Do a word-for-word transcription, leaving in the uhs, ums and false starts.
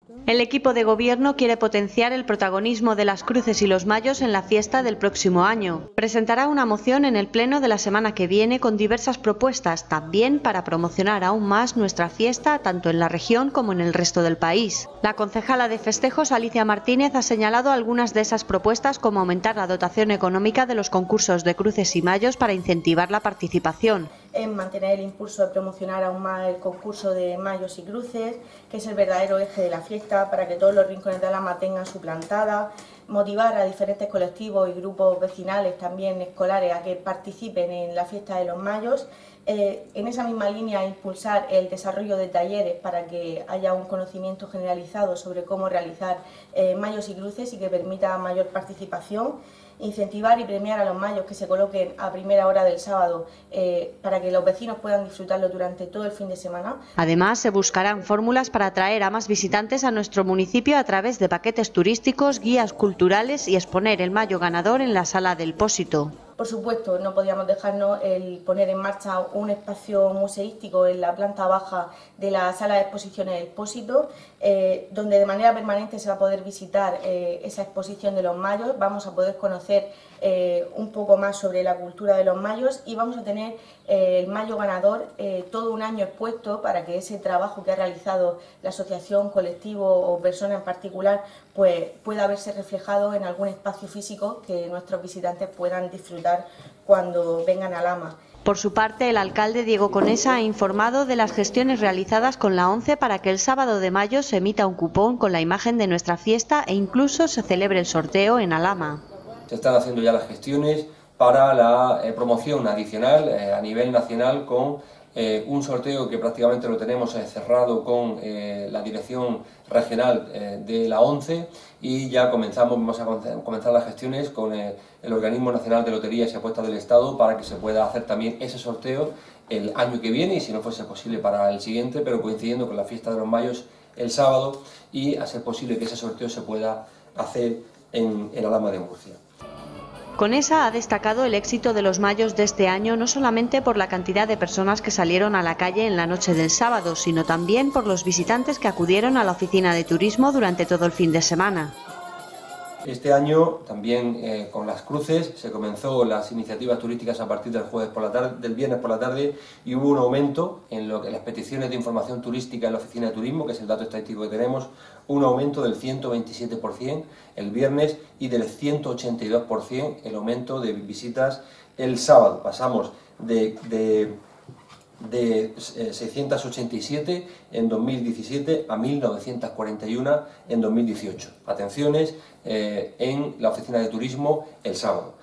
El equipo de gobierno quiere potenciar el protagonismo de las cruces y los mayos en la fiesta del próximo año. Presentará una moción en el pleno de la semana que viene con diversas propuestas, también para promocionar aún más nuestra fiesta tanto en la región como en el resto del país. La concejala de festejos, Alicia Martínez, ha señalado algunas de esas propuestas, como aumentar la dotación económica de los concursos de cruces y mayos para incentivar la participación. En mantener el impulso de promocionar aún más el concurso de mayos y cruces, que es el verdadero eje de la fiesta, para que todos los rincones de Alhama tengan su plantada, motivar a diferentes colectivos y grupos vecinales, también escolares, a que participen en la fiesta de los mayos. Eh, en esa misma línea, impulsar el desarrollo de talleres para que haya un conocimiento generalizado sobre cómo realizar eh, mayos y cruces y que permita mayor participación. Incentivar y premiar a los mayos que se coloquen a primera hora del sábado eh, para que los vecinos puedan disfrutarlo durante todo el fin de semana. Además, se buscarán fórmulas para atraer a más visitantes a nuestro municipio a través de paquetes turísticos, guías culturales y exponer el mayo ganador en la Sala del Pósito. Por supuesto, no podíamos dejarnos el poner en marcha un espacio museístico en la planta baja de la Sala de Exposiciones del Pósito, eh, donde de manera permanente se va a poder visitar eh, esa exposición de los mayos. Vamos a poder conocer eh, un poco más sobre la cultura de los mayos y vamos a tener eh, el mayo ganador eh, todo un año expuesto para que ese trabajo que ha realizado la asociación, colectivo o persona en particular pues pueda verse reflejado en algún espacio físico que nuestros visitantes puedan disfrutar cuando vengan a Alhama. Por su parte, el alcalde Diego Conesa ha informado de las gestiones realizadas con la ONCE para que el sábado de mayo se emita un cupón con la imagen de nuestra fiesta e incluso se celebre el sorteo en Alhama. Se están haciendo ya las gestiones para la eh, promoción adicional eh, a nivel nacional con eh, un sorteo que prácticamente lo tenemos eh, cerrado con eh, la dirección regional eh, de la ONCE y ya comenzamos, vamos a comenzar las gestiones con eh, el Organismo Nacional de Loterías y Apuestas del Estado para que se pueda hacer también ese sorteo el año que viene y si no fuese posible para el siguiente, pero coincidiendo con la fiesta de los mayos el sábado y a ser posible que ese sorteo se pueda hacer en, en Alhama de Murcia. Conesa ha destacado el éxito de los mayos de este año no solamente por la cantidad de personas que salieron a la calle en la noche del sábado, sino también por los visitantes que acudieron a la oficina de turismo durante todo el fin de semana. Este año también eh, con las cruces se comenzó las iniciativas turísticas a partir del jueves por la tarde, del viernes por la tarde y hubo un aumento en lo que las peticiones de información turística en la oficina de turismo, que es el dato estadístico que tenemos, un aumento del ciento veintisiete por cien el viernes y del ciento ochenta y dos por cien el aumento de visitas el sábado. Pasamos de, de de seiscientos ochenta y siete en dos mil diecisiete a mil novecientos cuarenta y uno en dos mil dieciocho. Atenciones eh, en la oficina de turismo el sábado.